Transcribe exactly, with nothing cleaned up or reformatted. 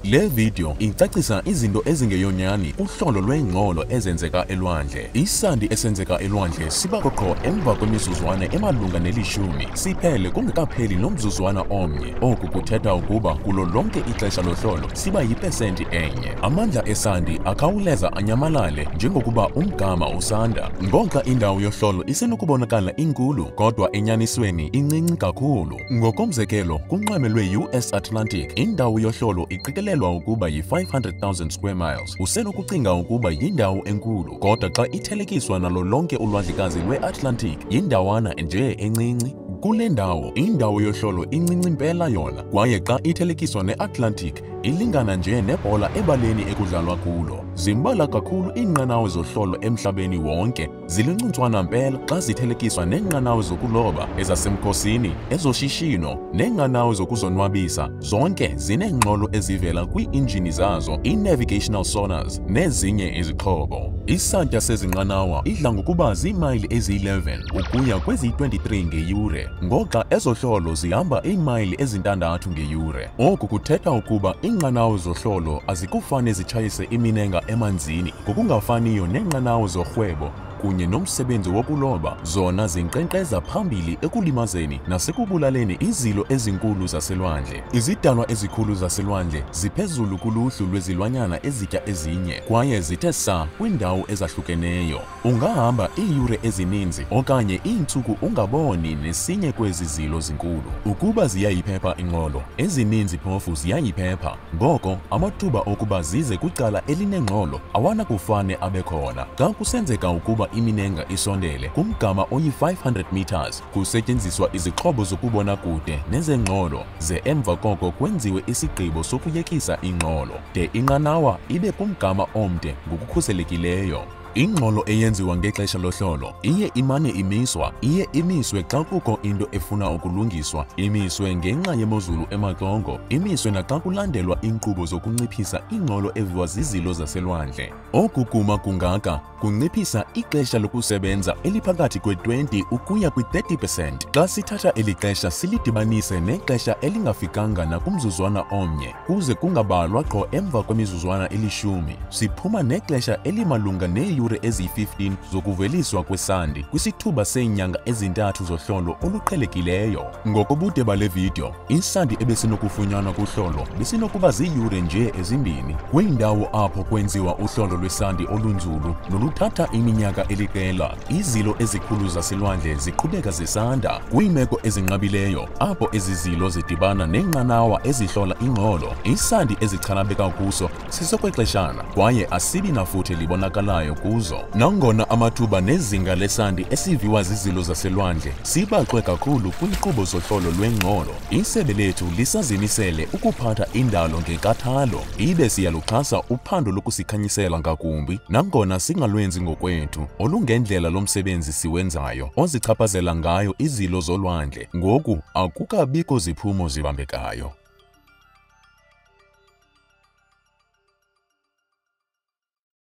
Le video icacisa izinto ezingeyonyani uhlolo lwengqolo ezenzeka elwandle. Isandi esenzeka elwandle siba qho emva kwemizuzwana emalunga nelishumi siphele kungekapheli nomzuzwana omnye. Oku kuthetha ukuba kulo lonke ixesha lohlolo siba yipesenti enye. Amandla esandi akhawuleza anyamalale njengokuba umgama usanda. Ngoxa indawo yohlolo isenokubonakala inkulu kodwa enyanisweni incinci kakhulu. Ngokomzekelo, kunxweme lwe-U S Atlantic indawo yohlolo iqikelelwa ukuba yi-five hundred thousand square miles. Usenokucinga ukuba yindawo enkulu, kodwa xa ithelekiswa nalo lonke ulwandlekazi lwe-Atlantic yindawana nje encinci. Kule ndawo, indawo yohlolo incinci mpela yona, kwaye xa ithelekiswa ne-Atlantic ilingana nje nebhola ebaleni ekudlalwa kulo. Zimbalwa kakhulu iinqanawa zohlolo emhlabeni wonke, ziluncuncwana mpela xa zithelekiswa neenqanawa zokuloba, ezasemkhosini, ezoshishino, neenqanawa zokuzonwabisa. Zonke zineengxolo ezivela kwii-injini zazo, i-navigational sonars, nezinye izixhobo. Isantya sezinqanawa idla ngokuba ziimayili eziyi-eleven ukuya kweziyi-twenty-three ngeyure, ngoxa ezohlolo zihamba iimayili ezintandathu ngeyure. Oku kuthetha ukuba iinqanawa zohlolo azikufane zitshayise iminenga emanzini ngokungafaniyo neenqanawa zorhwebo kunye nomsebenzi wokuloba. Zona zinkqenkqeza phambili ekulimazeni nasekubulaleni izilo ezinkulu zaselwandle. Izidalwa ezikhulu zaselwandle ziphezulu kuluhlu lwezilwanyana ezitya ezinye kwaye zithe saa kwiindawo ezahlukeneyo. Ungahamba iiyure ezininzi okanye iintsuku ungaboni nesinye kwezi zilo zinkulu. Ukuba ziyayiphepha ingqolo, ezininzi phofu ziyayiphepha. Ngoko amathuba okuba zize kwicala elinengxolo awanakufane abe khona. Xa kusenzeka ukuba iminenga isondele kumgama oyi-five hundred meters, kusetyenziswa izixhobo zokubona kude nezengxolo, ze emva koko kwenziwe isigqibo sokuyekisa ingxolo de inqanawa ibe kumgama omde ngokukhuselekileyo. Ingxolo eyenziwa ngexesha lohlolo iye imane imiswa, iye imiswe xa kukho into efuna ukulungiswa, imiswe ngenxa yemozulu emaxongo, imiswe naxa kulandelwa iinkqubo zokunciphisa ingxolo eviwa zizilo zaselwandle. Oku kuma kungaka kunciphisa ixesha lokusebenza eliphakathi kwe-twenty ukuya kwi-thirty percent. Xa sithatha eli xesha silidibanise nexesha elingafikanga nakumzuzwana omnye kuze kungabalwa qho emva kwemizuzwana elishumi, siphuma nexesha elimalunga neeyure eziyi-fifteen zokuveliswa kwesandi kwisithuba seenyanga ezintathu zohlolo oluqhelekileyo. Ngokobude bale video, isandi ebesinokufunyanwa kuhlolo besinokuba ziiyure nje ezimbini. Kwiindawo apho kwenziwa uhlolo lwesandi olunzulu noluthatha iminyaka eliqela, izilo ezikhulu zaselwandle ziqhubeka zisanda. Kwiimeko ezinqabileyo apho ezi zilo zidibana neenqanawa ezihlola ingxolo, isandi ezichanabeka kuso sisokwexeshana kwaye asibi nafuthe libonakalayo kuzo. Nangona amathuba nezinga lesandi esiviwa zizilo zaselwandle sibaxwe kakhulu kwiinkqubo zohlolo lwengxolo, isebe lethu lisazimisele ukuphatha indalo ngenkathalo, ibe siyaluxhasa uphando lokusikhanyisela ngakumbi nangona singalwenzi ngokwethu olungendlela lomsebenzi siwenzayo ozichaphazela ngayo izilo zolwandle. Ngoku akukabikho ziphumo zibambekayo.